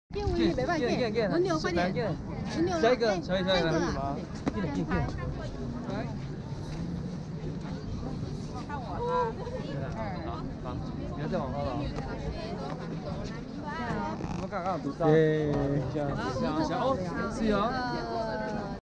没办法，轮流快点，轮流。下一个，下一个啊，进来。来。看我啊。好，你要再往后了。我刚刚读到。耶，这样，哦，是哦。